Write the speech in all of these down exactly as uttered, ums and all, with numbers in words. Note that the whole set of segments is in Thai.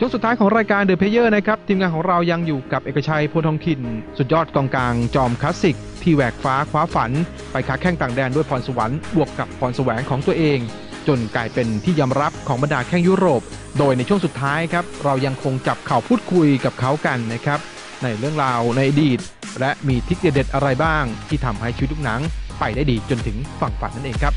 วงสุดท้ายของรายการ The Player นะครับทีมงานของเรายังอยู่กับเอกชัยโพธิ์ทองถิ่นสุดยอดกองกลางจอมคลาสสิกที่แหวกฟ้าคว้าฝันไปค้าแข้งต่างแดนด้วยพรสวรรค์บวกกับพรแสวงของตัวเองจนกลายเป็นที่ยอมรับของบรรดาแข้งยุโรปโดยในช่วงสุดท้ายครับเรายังคงจับเข่าพูดคุยกับเขากันนะครับในเรื่องราวในอดีตและมีทริคเด็ดๆอะไรบ้างที่ทำให้ชีวิตลูกหนังไปได้ดีจนถึงฝั่งฝันนั่นเองครับ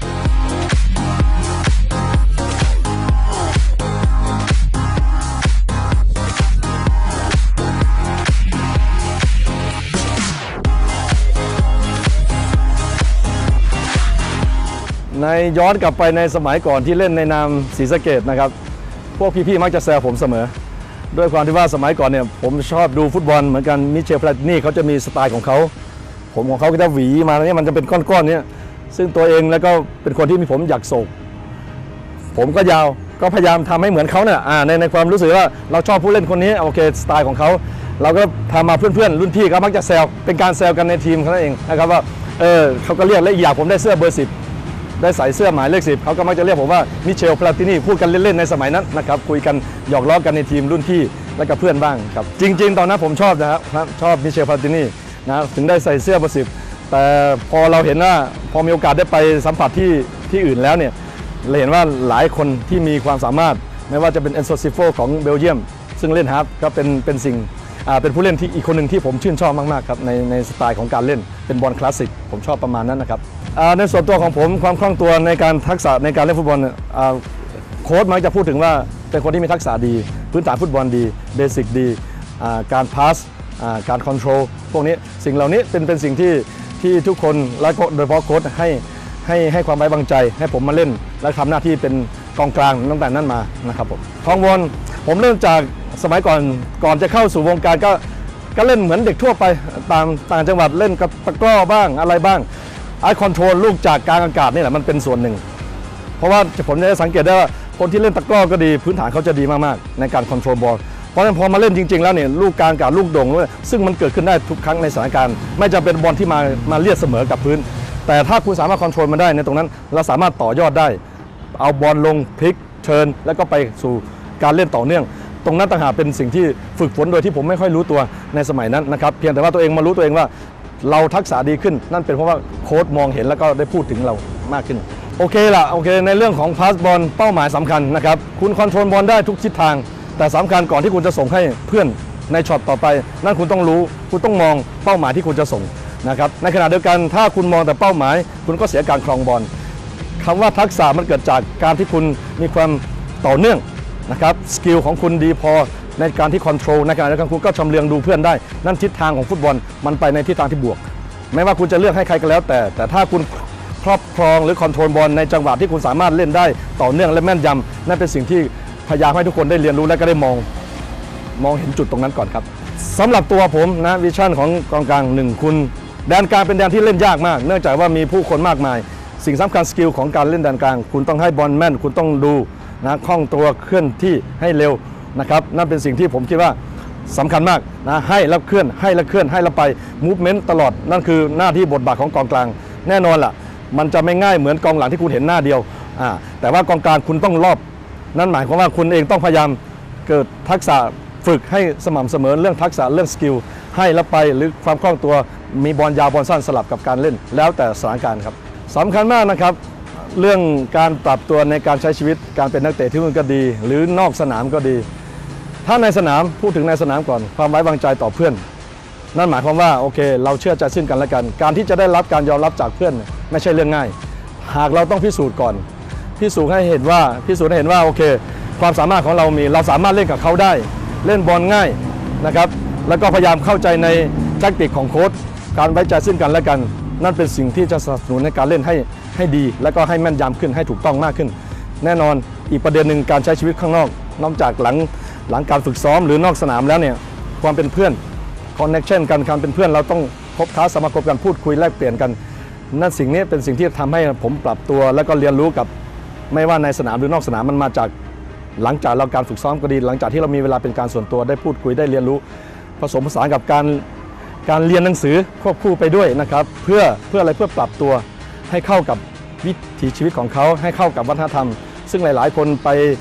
ในย้อนกลับไปในสมัยก่อนที่เล่นในนามศรีสะเกษนะครับพวกพี่ๆมักจะแซวผมเสมอด้วยความที่ว่าสมัยก่อนเนี่ยผมชอบดูฟุตบอลเหมือนกันมิเชล พลาตินีเขาจะมีสไตล์ของเขาผมของเขาก็จะหวีมาเนี่ยมันจะเป็นก้อนๆเนี่ยซึ่งตัวเองแล้วก็เป็นคนที่มีผมอยากโศกผมก็ยาวก็พยายามทำให้เหมือนเขาเนี่ยในในความรู้สึกว่าเราชอบผู้เล่นคนนี้โอเคสไตล์ของเขาเราก็ทำมาเพื่อนๆรุ่นพี่ก็มักจะแซวเป็นการแซวกันในทีมเขาเองนะครับว่าเออเขาก็เรียกและอีกอย่างผมได้เสื้อเบอร์สิบได้ใส่เสื้อหมายเลขสิบเขาก็มักจะเรียกผมว่ามิเชล พลาตินีพูดกันเล่นๆในสมัยนั้นนะครับคุยกันหยอกล้อกันในทีมรุ่นพี่และกับเพื่อนบ้างครับจริงๆตอนนั้นผมชอบนะครับชอบมิเชล พลาตินีนะถึงได้ใส่เสื้อเบอร์สิบแต่พอเราเห็นว่าพอมีโอกาสได้ไปสัมผัสที่ที่อื่นแล้วเนี่ยเราเห็นว่าหลายคนที่มีความสามารถไม่ว่าจะเป็นเอนโซซิโฟของเบลเยียมซึ่งเล่นฮาร์ฟก็เป็นเป็นสิ่งเป็นผู้เล่นที่อีกคนหนึ่งที่ผมชื่นชอบมากๆครับในในสไตล์ของการเล่นเป็นบอลคลาสสิกผมชอบประมาณนั้นนะครับในส่วนตัวของผมความคล่องตัวในการทักษะในการเล่นฟุตบอลโค้ชมักจะพูดถึงว่าเป็นคนที่มีทักษะดีพื้นฐานฟุตบอลดีเบสิกดีการพาสการคอนโทรลพวกนี้สิ่งเหล่านี้เป็นเป็นสิ่งที่ที่ทุกคนและโดยเฉพาะโค้ชให้ให้ให้ความไว้วางใจให้ผมมาเล่นและทำหน้าที่เป็นกองกลางตั้งแต่นั้นมานะครับผมคลองบอลผมเริ่มจากสมัยก่อนก่อนจะเข้าสู่วงการก็ก็เล่นเหมือนเด็กทั่วไปตามต่างจังหวัดเล่นกับตะกร้อบ้างอะไรบ้างไอคอนโทรลลูกจากกลางอากาศนี่แหละมันเป็นส่วนหนึ่งเพราะว่าผมจะสังเกตได้ว่าคนที่เล่นตะกร้อก็ดีพื้นฐานเขาจะดีมากๆในการคอนโทรลบอลเพราะฉะนั้นพอมาเล่นจริงๆแล้วเนี่ยลูกกลางอากาศลูกโด่งซึ่งมันเกิดขึ้นได้ทุกครั้งในสถานการณ์ไม่จำเป็นบอลที่มามาเลียดเสมอกับพื้นแต่ถ้าคุณสามารถคอนโทรลมันได้ในตรงนั้นเราสามารถต่อยอดได้เอาบอลลงพลิกเทิร์นแล้วก็ไปสู่การเล่นต่อเนื่องตรงนั้นต่างหากเป็นสิ่งที่ฝึกฝนโดยที่ผมไม่ค่อยรู้ตัวในสมัยนั้นนะครับเพียงแต่ว่าตัวเองมารู้ตัวเองว่าเราทักษะดีขึ้นนั่นเป็นเพราะว่าโค้ชมองเห็นแล้วก็ได้พูดถึงเรามากขึ้นโอเคล่ะโอเคในเรื่องของพาสบอลเป้าหมายสำคัญนะครับคุณคอนโทรลบอลได้ทุกทิศทางแต่สำคัญก่อนที่คุณจะส่งให้เพื่อนในช็อตต่อไปนั่นคุณต้องรู้คุณต้องมองเป้าหมายที่คุณจะส่งนะครับในขณะเดียวกันถ้าคุณมองแต่เป้าหมายคุณก็เสียการครองบอลคำว่าทักษะมันเกิดจากการที่คุณมีความต่อเนื่องนะครับสกิลของคุณดีพอในการที่คอนโทรลในขณะเดียวกันคุณก็ชำเลืองดูเพื่อนได้นั่นทิศทางของฟุตบอลมันไปในทิศทางที่บวกไม่ว่าคุณจะเลือกให้ใครก็แล้วแต่แต่ถ้าคุณครอบครองหรือคอนโทรลบอลในจังหวะที่คุณสามารถเล่นได้ต่อเนื่องและแม่นยำนั่นเป็นสิ่งที่พยายามให้ทุกคนได้เรียนรู้และก็ได้มองมองเห็นจุดตรงนั้นก่อนครับสำหรับตัวผมนะวิชั่นของกองกลางหนึ่งคุณแดนกลางเป็นแดนที่เล่นยากมากเนื่องจากว่ามีผู้คนมากมายสิ่งสำคัญสกิลของการเล่นแดนกลางคุณต้องให้บอลแม่นคุณต้องดูนะคล่องตัวเคลื่อนที่ให้เร็วนะครับนั่นเป็นสิ่งที่ผมคิดว่าสำคัญมากนะให้แล้วเคลื่อนให้แล้วเคลื่อนให้แล้วไปมูฟเมนต์ตลอดนั่นคือหน้าที่บทบาทของกองกลางแน่นอนล่ะมันจะไม่ง่ายเหมือนกองหลังที่คุณเห็นหน้าเดียวอ่าแต่ว่ากองกลางคุณต้องรอบนั่นหมายความว่าคุณเองต้องพยายามเกิดทักษะฝึกให้สม่ำเสมอเรื่องทักษะเรื่องสกิลให้แล้วไปหรือความคล่องตัวมีบอลยาวบอลสั้นสลับกับการเล่นแล้วแต่สถานการณ์ครับสำคัญมากนะครับเรื่องการปรับตัวในการใช้ชีวิตการเป็นนักเตะที่มันก็ดีหรือนอกสนามก็ดีถ้าในสนามพูดถึงในสนามก่อนความไว้วางใจต่อเพื่อนนั่นหมายความว่าโอเคเราเชื่อใจซึ่งกันและกันการที่จะได้รับการยอมรับจากเพื่อนไม่ใช่เรื่องง่ายหากเราต้องพิสูจน์ก่อนพิสูจน์ให้เห็นว่าพิสูจน์ให้เห็นว่าโอเคความสามารถของเรามีเราสามารถเล่นกับเขาได้เล่นบอลง่ายนะครับแล้วก็พยายามเข้าใจในแทคติกของโค้ชการไว้ใจซึ่งกันและกันนั่นเป็นสิ่งที่จะสนับสนุนในการเล่นให้ให้ดีและก็ให้แม่นยำขึ้นให้ถูกต้องมากขึ้นแน่นอนอีกประเด็นหนึ่งการใช้ชีวิตข้างนอกนอกจากหลังหลังการฝึกซ้อมหรือนอกสนามแล้วเนี่ยความเป็นเพื่อนคอนเนคชั่นกันการเป็นเพื่อนเราต้องพบค้าสมาคมกันพูดคุยแลกเปลี่ยนกันนั่นสิ่งนี้เป็นสิ่งที่ทำให้ผมปรับตัวแล้วก็เรียนรู้กับไม่ว่าในสนามหรือนอกสนามมันมาจากหลังจากเราการฝึกซ้อมก็ดีหลังจากที่เรามีเวลาเป็นการส่วนตัวได้พูดคุยได้เรียนรู้ผสมผสานกับการการเรียนหนังสือควบคู่ไปด้วยนะครับเพื่อเพื่ออะไรเพื่อปรับตัวให้เข้ากับวิถีชีวิตของเขาให้เข้ากับวัฒนธรรมซึ่งหลายๆคนไป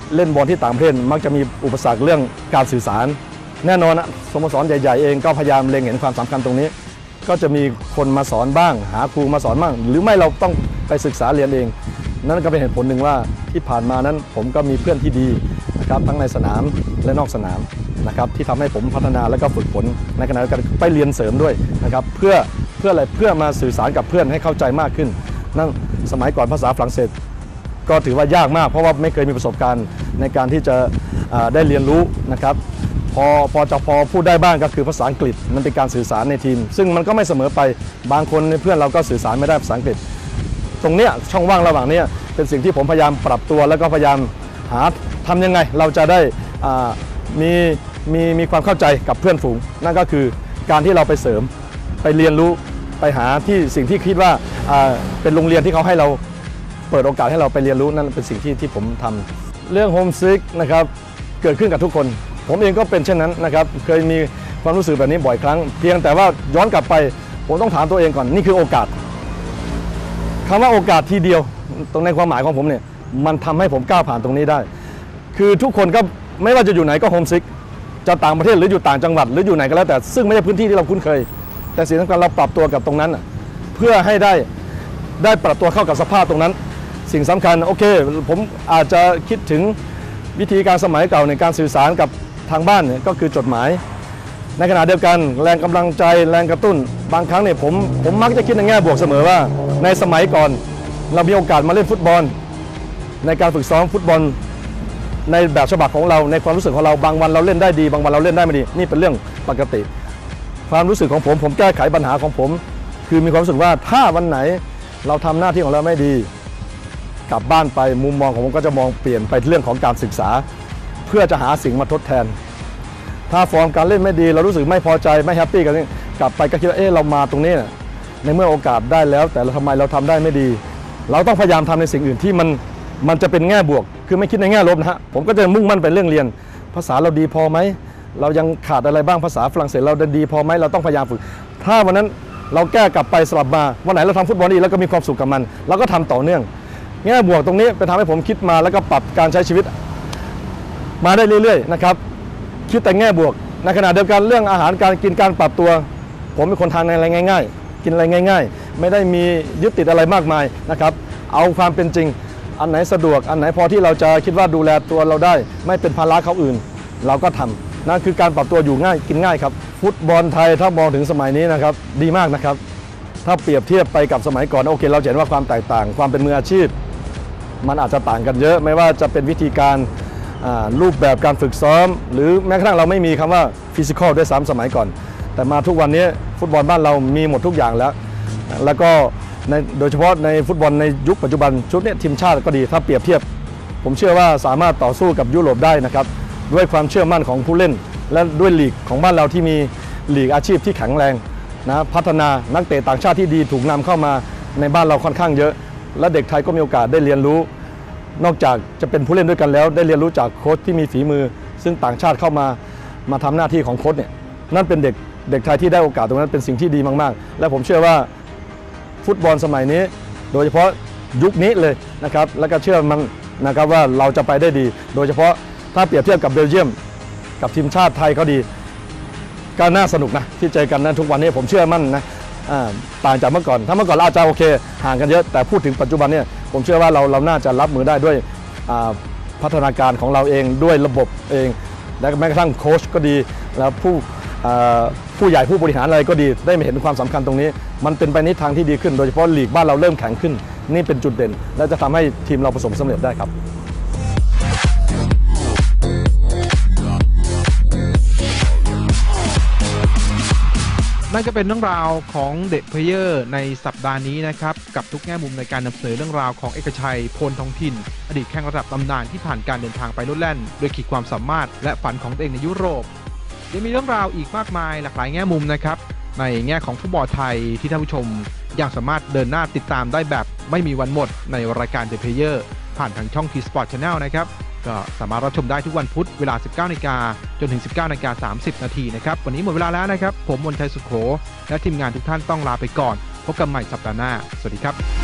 เล่นบอลที่ต่างประเทศมักจะมีอุปสรรคเรื่องการสื่อสารแน่นอนนะสโมสรใหญ่ๆเองก็พยายามเล็งเห็นความสำคัญตรงนี้ก็จะมีคนมาสอนบ้างหาครูมาสอนบ้างหรือไม่เราต้องไปศึกษาเรียนเองนั่นก็เป็นเหตุผลหนึ่งว่าที่ผ่านมานั้นผมก็มีเพื่อนที่ดีนะครับทั้งในสนามและนอกสนามนะครับที่ทำให้ผมพัฒนาและก็ฝึกฝนในขณะเดียวกันไปเรียนเสริมด้วยนะครับเพื่อเพื่ออะไรเพื่อมาสื่อสารกับเพื่อนให้เข้าใจมากขึ้นนั่นสมัยก่อนภาษาฝรั่งเศสก็ถือว่ายากมากเพราะว่าไม่เคยมีประสบการณ์ในการที่จะได้เรียนรู้นะครับพอพอจะพอพูดได้บ้างก็คือภาษาอังกฤษมันเป็นการสื่อสารในทีมซึ่งมันก็ไม่เสมอไปบางคนเพื่อนเราก็สื่อสารไม่ได้ภาษาอังกฤษตรงเนี้ยช่องว่างระหว่างนี้เป็นสิ่งที่ผมพยายามปรับตัวแล้วก็พยายามหาทำยังไงเราจะได้มีมีมีความเข้าใจกับเพื่อนฝูงนั่นก็คือการที่เราไปเสริมไปเรียนรู้ไปหาที่สิ่งที่คิดว่าเป็นโรงเรียนที่เขาให้เราเปิดโอกาสให้เราไปเรียนรู้นั่นเป็นสิ่งที่ที่ผมทำเรื่องโฮมซิกนะครับเกิดขึ้นกับทุกคนผมเองก็เป็นเช่นนั้นนะครับเคยมีความรู้สึกแบบนี้บ่อยครั้งเพียงแต่ว่าย้อนกลับไปผมต้องถามตัวเองก่อนนี่คือโอกาสคำว่าโอกาสทีเดียวตรงในความหมายของผมเนี่ยมันทำให้ผมก้าวผ่านตรงนี้ได้คือทุกคนก็ไม่ว่าจะอยู่ไหนก็โฮมซิกจะต่างประเทศหรืออยู่ต่างจังหวัดหรืออยู่ไหนก็แล้วแต่ซึ่งไม่ใช่พื้นที่ที่เราคุ้นเคยแต่สิ่งสำคัญเราปรับตัวกับตรงนั้นเพื่อให้ได้ได้ปรับตัวเข้ากับสภาพตรงนั้นสิ่งสำคัญโอเคผมอาจจะคิดถึงวิธีการสมัยเก่าในการสื่อสารกับทางบ้านเนี่ยก็คือจดหมายในขณะเดียวกันแรงกำลังใจแรงกระตุ้นบางครั้งเนี่ยผมผมมักจะคิดในแง่บวกเสมอว่าในสมัยก่อนเรามีโอกาสมาเล่นฟุตบอลในการฝึกซ้อมฟุตบอลในแบบฉบับของเราในความรู้สึกของเราบางวันเราเล่นได้ดีบางวันเราเล่นได้ไม่ดีนี่เป็นเรื่องปกติความรู้สึกของผมผมแก้ไขปัญหาของผมคือมีความรู้สึกว่าถ้าวันไหนเราทำหน้าที่ของเราไม่ดีกลับบ้านไปมุมมองของผมก็จะมองเปลี่ยนไปเรื่องของการศึกษาเพื่อจะหาสิ่งมาทดแทนถ้าฟอร์มการเล่นไม่ดีเรารู้สึกไม่พอใจไม่แฮปปี้กันนี่กลับไปก็คิดว่าเออเรามาตรงนี้ในเมื่อโอกาสได้แล้วแต่เราทำไมเราทำได้ไม่ดีเราต้องพยายามทำในสิ่งอื่นที่มันมันจะเป็นแง่บวกคือไม่คิดในแง่ลบนะฮะผมก็จะมุ่งมั่นไปเรื่องเรียนภาษาเราดีพอไหมเรายังขาดอะไรบ้างภาษาฝรั่งเศสเราดีพอไหมเราต้องพยายามฝึกถ้าวันนั้นเราแก้กลับไปสลับมาวันไหนเราทำฟุตบอลดีแล้วก็มีความสุขกับมันเราก็ทำต่อเนื่องแง่บวกตรงนี้เป็นทำให้ผมคิดมาแล้วก็ปรับการใช้ชีวิตมาได้เรื่อยๆนะครับคิดแต่แง่บวกในขณะเดียวกันเรื่องอาหารการกินการปรับตัวผมเป็นคนทานอะไรง่ายๆกินอะไรง่ายๆไม่ได้มียึดติดอะไรมากมายนะครับเอาความเป็นจริงอันไหนสะดวกอันไหนพอที่เราจะคิดว่าดูแลตัวเราได้ไม่เป็นภาระเขาอื่นเราก็ทำนั่นคือการปรับตัวอยู่ง่ายกินง่ายครับฟุตบอลไทยถ้ามองถึงสมัยนี้นะครับดีมากนะครับถ้าเปรียบเทียบไปกับสมัยก่อนโอเคเราเห็นว่าความแตกต่างความเป็นมืออาชีพมันอาจจะต่างกันเยอะไม่ว่าจะเป็นวิธีการรูปแบบการฝึกซ้อมหรือแม้กระทั่งเราไม่มีคำว่าฟิสิกอลด้วยซ้ำสมัยก่อนแต่มาทุกวันนี้ฟุตบอลบ้านเรามีหมดทุกอย่างแล้วแล้วก็ในโดยเฉพาะในฟุตบอลในยุคปัจจุบันชุดนี้ทีมชาติก็ดีถ้าเปรียบเทียบผมเชื่อว่าสามารถต่อสู้กับยุโรปได้นะครับด้วยความเชื่อมั่นของผู้เล่นและด้วยลีกของบ้านเราที่มีลีกอาชีพที่แข็งแรงนะพัฒนานักเตะต่างชาติที่ดีถูกนำเข้ามาในบ้านเราค่อนข้างเยอะและเด็กไทยก็มีโอกาสได้เรียนรู้นอกจากจะเป็นผู้เล่นด้วยกันแล้วได้เรียนรู้จากโค้ชที่มีฝีมือซึ่งต่างชาติเข้ามามาทำหน้าที่ของโค้ชเนี่ยนั่นเป็นเด็กเด็กไทยที่ได้โอกาสตรงนั้นเป็นสิ่งที่ดีมากๆและผมเชื่อว่าฟุตบอลสมัยนี้โดยเฉพาะยุคนี้เลยนะครับแล้วก็เชื่อมันนะครับว่าเราจะไปได้ดีโดยเฉพาะถ้าเปรียบเทียบกับเบลเยียมกับทีมชาติไทยเขาดีก็น่าสนุกนะที่เจอกันนั้นทุกวันนี้ผมเชื่อมั่นนะต่างจากเมื่อก่อนถ้าเมื่อก่อนเราอาจจะโอเคห่างกันเยอะแต่พูดถึงปัจจุบันเนี่ยผมเชื่อว่าเราเราน่าจะรับมือได้ด้วยพัฒนาการของเราเองด้วยระบบเองและแม้กระทั่งโค้ชก็ดีแล้วผู้ผู้ใหญ่ผู้บริหารอะไรก็ดีได้มาเห็นความสำคัญตรงนี้มันเป็นไปในทางที่ดีขึ้นโดยเฉพาะลีกบ้านเราเริ่มแข็งขึ้นนี่เป็นจุดเด่นและจะทำให้ทีมเราประสบสำเร็จได้ครับนั่นก็เป็นเรื่องราวของเดอะเพลเยอร์ในสัปดาห์นี้นะครับกับทุกแง่มุมในการนำเสนอเรื่องราวของเอกชัยโพลทองถิ่นอดีตแข้งระดับตำนานที่ผ่านการเดินทางไปโลดแล่นโดยขีดความสามารถและฝันของตัวเองในยุโรปยังมีเรื่องราวอีกมากมายหลากหลายแง่มุมนะครับในแง่ของฟุตบอลไทยที่ท่านผู้ชมยังสามารถเดินหน้าติดตามได้แบบไม่มีวันหมดในรายการเดอะเพลเยอร์ผ่านทางช่อง ที สปอร์ต Channel นะครับก็สามารถรับชมได้ทุกวันพุธเวลา สิบเก้านาฬิกา จนถึง สิบเก้านาฬิกาสามสิบนาทีนะครับวันนี้หมดเวลาแล้วนะครับผมมนชัยสุขโขและทีมงานทุกท่านต้องลาไปก่อนพบกันใหม่สัปดาห์หน้าสวัสดีครับ